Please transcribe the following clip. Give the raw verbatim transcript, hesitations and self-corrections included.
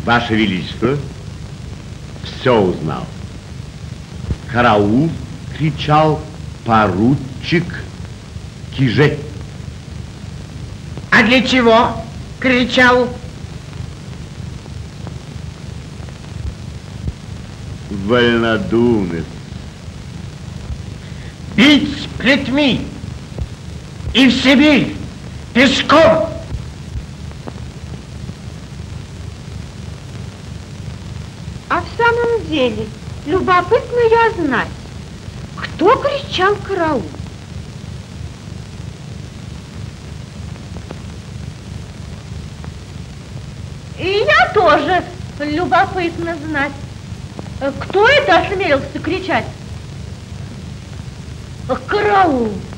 Ваше Величество, все узнал. Караул, кричал поручик Киже. А для чего кричал? Вольнодумец. Бить с плетьми и в Сибирь пешком. А в самом деле, любопытно я знать, кто кричал караул? И я тоже любопытно знать, кто это осмелился кричать? Караул!